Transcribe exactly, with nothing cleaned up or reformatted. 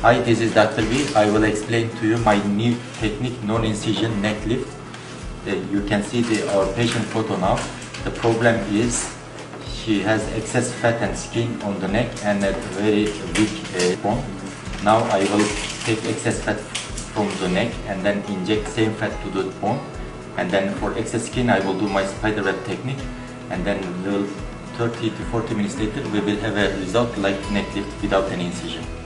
Hi, this is Doctor V. I will explain to you my new technique, non-incision neck lift. Uh, you can see the, our patient photo now. The problem is she has excess fat and skin on the neck and a very weak uh, bone. Now I will take excess fat from the neck and then inject same fat to the bone. And then for excess skin, I will do my spider web technique. And then we'll thirty to forty minutes later, we will have a result like neck lift without any incision.